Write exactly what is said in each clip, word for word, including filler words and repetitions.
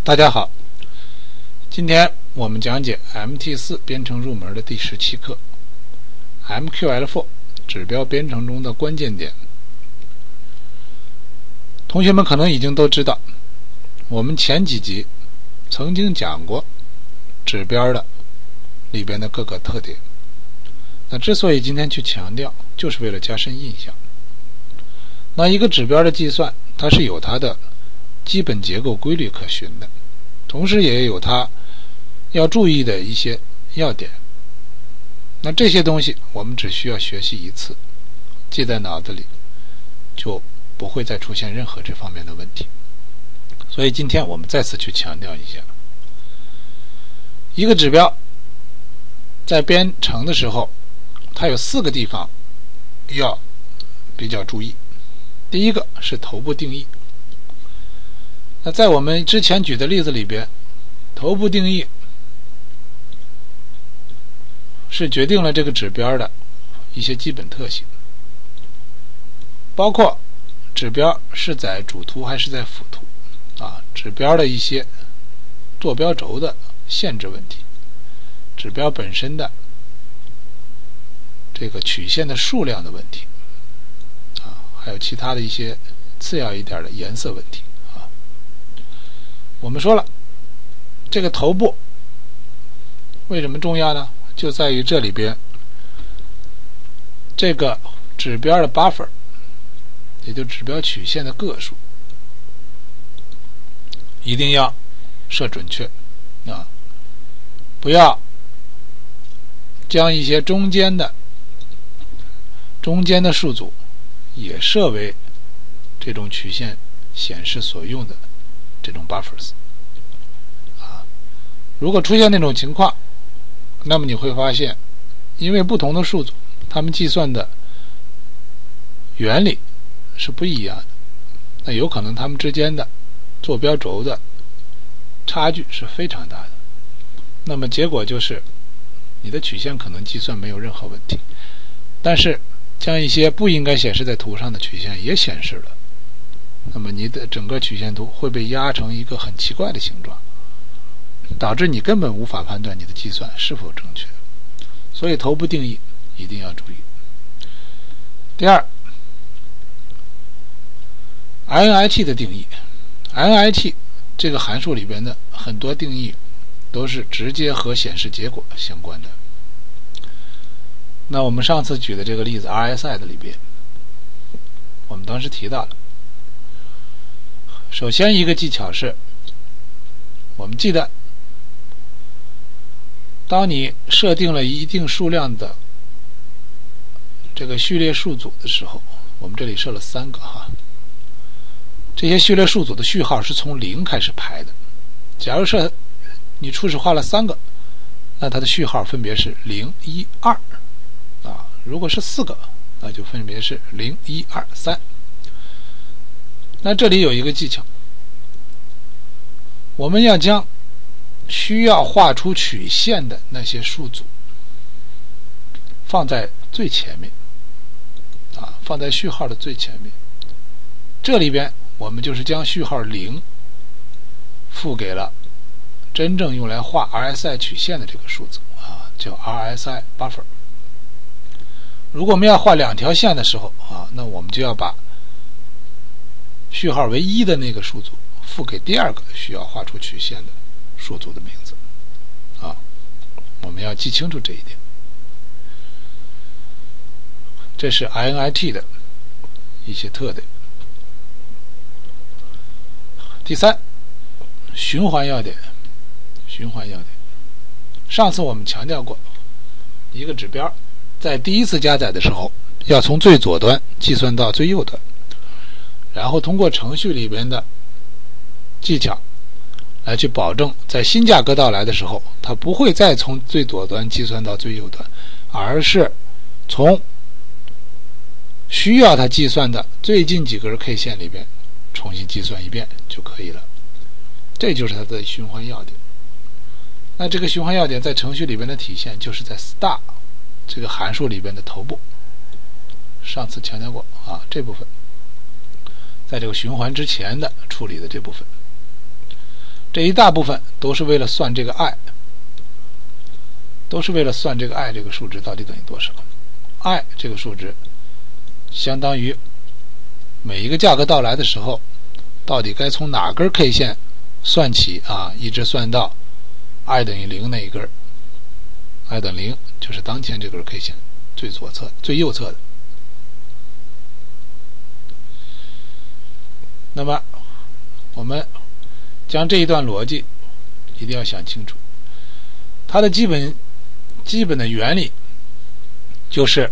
大家好，今天我们讲解 M T 四 编程入门的第十七课 M Q L 四 指标编程中的关键点。同学们可能已经都知道，我们前几集曾经讲过指标的里边的各个特点。那之所以今天去强调，就是为了加深印象。那一个指标的计算，它是有它的基本结构规律可循的，同时也有它要注意的一些要点。那这些东西我们只需要学习一次，记在脑子里，就不会再出现任何这方面的问题。所以今天我们再次去强调一下，一个指标在编程的时候，它有四个地方要比较注意。第一个是头部定义。那在我们之前举的例子里边，头部定义是决定了这个指标的一些基本特性，包括指标是在主图还是在辅图啊，指标的一些坐标轴的限制问题，指标本身的这个曲线的数量的问题啊，还有其他的一些次要一点的颜色问题。我们说了，这个头部为什么重要呢？就在于这里边这个指标的 buffer， 也就指标曲线的个数，一定要设准确啊，不要将一些中间的中间的数组也设为这种曲线显示所用的这种 buffers 啊。如果出现那种情况，那么你会发现，因为不同的数组，它们计算的原理是不一样的，那有可能它们之间的坐标轴的差距是非常大的。那么结果就是你的曲线可能计算没有任何问题，但是将一些不应该显示在图上的曲线也显示了，那么你的整个曲线图会被压成一个很奇怪的形状，导致你根本无法判断你的计算是否正确。所以头部定义一定要注意。第二 ，I N I T 的定义 ，I N I T 这个函数里边的很多定义都是直接和显示结果相关的。那我们上次举的这个例子 R S I 的里边，我们当时提到了。首先一个技巧是，我们记得当你设定了一定数量的这个序列数组的时候，我们这里设了三个哈，这些序列数组的序号是从零开始排的。假如是你初始化了三个，那它的序号分别是零、一、二啊。如果是四个，那就分别是零、一、二、三。那这里有一个技巧，我们要将需要画出曲线的那些数组放在最前面啊，放在序号的最前面。这里边我们就是将序号零赋给了真正用来画 R S I 曲线的这个数组啊，叫 R S I buffer。如果我们要画两条线的时候啊，那我们就要把序号为一的那个数组赋给第二个需要画出曲线的数组的名字啊，我们要记清楚这一点。这是 I N I T 的一些特点。第三，循环要点。循环要点，上次我们强调过，一个指标在第一次加载的时候，要从最左端计算到最右端。然后通过程序里边的技巧来去保证在新价格到来的时候，它不会再从最左端计算到最右端，而是从需要它计算的最近几根 K 线里边重新计算一遍就可以了。这就是它的循环要点。那这个循环要点在程序里边的体现，就是在 star 这个函数里边的头部。上次强调过啊，这部分在这个循环之前的处理的这部分。 这一大部分都是为了算这个 i， 都是为了算这个 i 这个数值到底等于多少。 i 这个数值相当于每一个价格到来的时候，到底该从哪根 K 线算起啊，一直算到 i 等于零那一根 ，i 等于零就是当前这根 K 线最左侧、最右侧的。那么我们将这一段逻辑一定要想清楚，它的基本基本的原理就是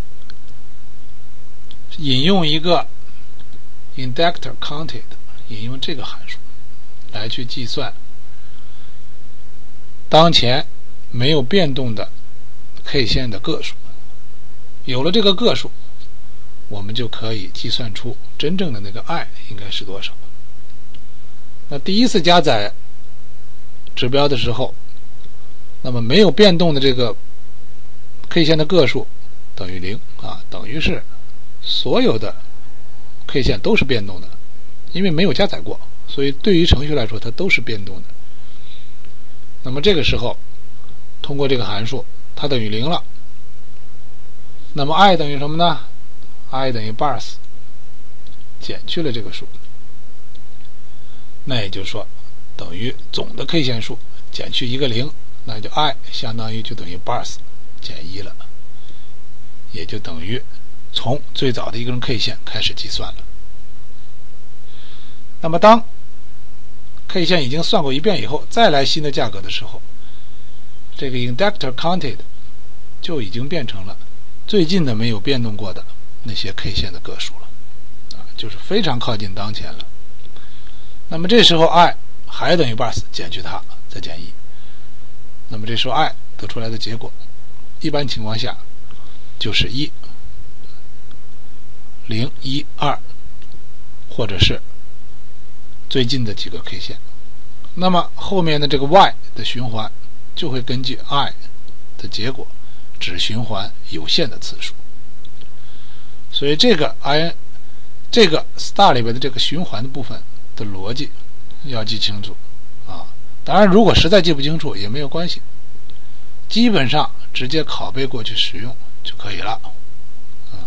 引用一个 inductor counted， 引用这个函数来去计算当前没有变动的 K 线的个数。有了这个个数，我们就可以计算出真正的那个 i 应该是多少。那第一次加载指标的时候，那么没有变动的这个 K 线的个数等于零啊，等于是所有的 K 线都是变动的，因为没有加载过，所以对于程序来说它都是变动的。那么这个时候通过这个函数它等于零了，那么 i 等于什么呢？ i 等于 bars 减去了这个数，那也就是说等于总的 K 线数减去一个零，那就 i 相当于就等于 bars 减一了，也就等于从最早的一根 K 线开始计算了。那么当 K 线已经算过一遍以后，再来新的价格的时候，这个 inductor counted 就已经变成了最近的没有变动过的那些 K 线的个数了，啊，就是非常靠近当前了。那么这时候 i 还等于 bars 减去它，再减一，那么这时候 i 得出来的结果，一般情况下就是一、零、一、二，或者是最近的几个 K 线。那么后面的这个 y 的循环就会根据 i 的结果只循环有限的次数。所以这个 i 这个 star 里边的这个循环的部分的逻辑要记清楚啊。当然如果实在记不清楚也没有关系，基本上直接拷贝过去使用就可以了啊。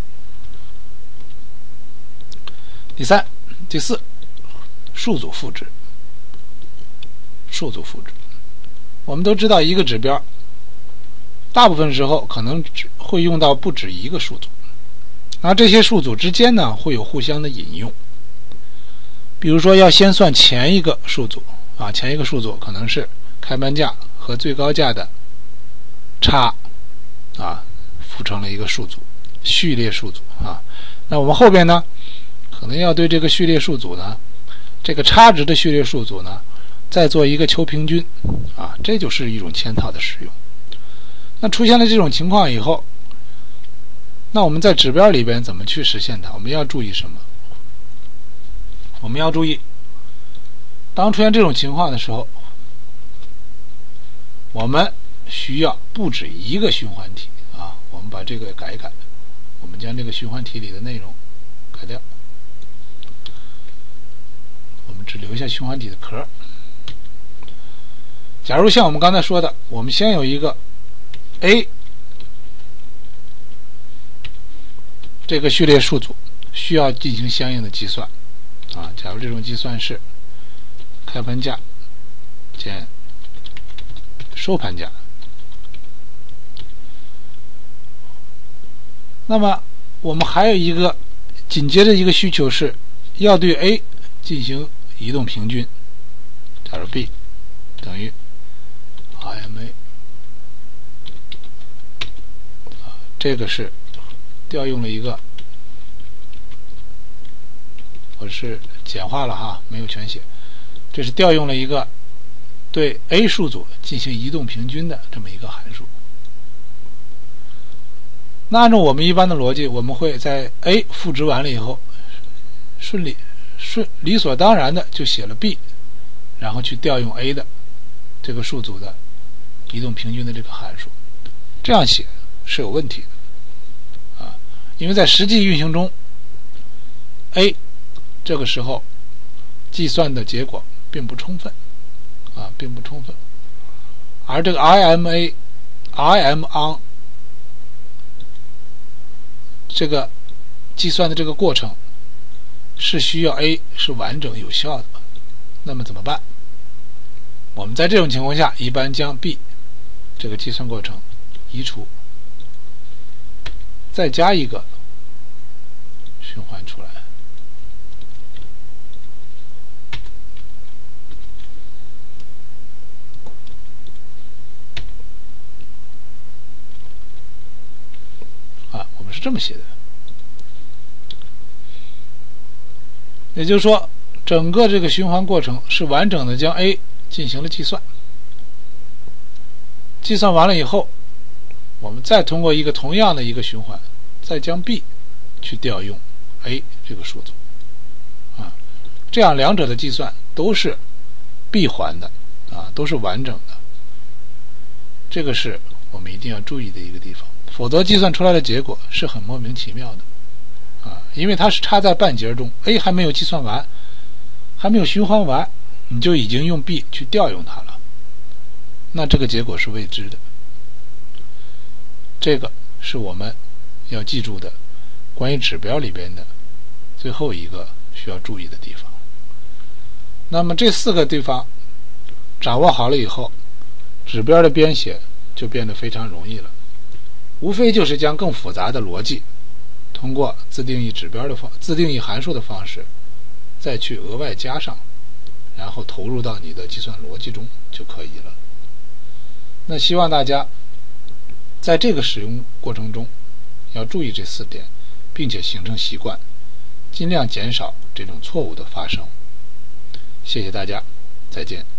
第三、第四，数组复制。数组复制，我们都知道一个指标大部分时候可能只会用到不止一个数组，那这些数组之间呢会有互相的引用。比如说要先算前一个数组啊，前一个数组可能是开盘价和最高价的差啊，复成了一个数组，序列数组啊。那我们后边呢可能要对这个序列数组呢，这个差值的序列数组呢再做一个求平均啊，这就是一种嵌套的使用。那出现了这种情况以后，那我们在指标里边怎么去实现它？我们要注意什么？我们要注意，当出现这种情况的时候，我们需要不止一个循环体啊。我们把这个改一改，我们将这个循环体里的内容改掉，我们只留下循环体的壳。假如像我们刚才说的，我们先有一个 A 这个序列数组需要进行相应的计算啊。假如这种计算是开盘价减收盘价，那么我们还有一个紧接着一个需求是要对 A 进行移动平均。假如 B 等于 I M A， 这个是调用了一个，我是简化了哈，没有全写，这是调用了一个对 A 数组进行移动平均的这么一个函数。那按照我们一般的逻辑，我们会在 A 赋值完了以后，顺理顺理所当然的就写了 B， 然后去调用 A 的这个数组的移动平均的这个函数，这样写是有问题的啊，因为在实际运行中 ，A 这个时候计算的结果并不充分啊，并不充分。而这个 I M A I am on 这个计算的这个过程是需要 A 是完整有效的，那么怎么办？我们在这种情况下一般将 B 这个计算过程移除，再加一个循环出来。啊，我们是这么写的。也就是说，整个这个循环过程是完整的将 A 进行了计算。计算完了以后，我们再通过一个同样的一个循环，再将 B 去调用 A 这个数组，啊，这样两者的计算都是闭环的，啊，都是完整的。这个是我们一定要注意的一个地方，否则计算出来的结果是很莫名其妙的。啊，因为它是插在半截中 ，A 还没有计算完，还没有循环完，你就已经用 B 去调用它了，那这个结果是未知的。这个是我们要记住的关于指标里边的最后一个需要注意的地方。那么这四个地方掌握好了以后，指标的编写就变得非常容易了，无非就是将更复杂的逻辑通过自定义指标的方自定义函数的方式再去额外加上，然后投入到你的计算逻辑中就可以了。那希望大家在这个使用过程中要注意这四点，并且形成习惯，尽量减少这种错误的发生。谢谢大家，再见。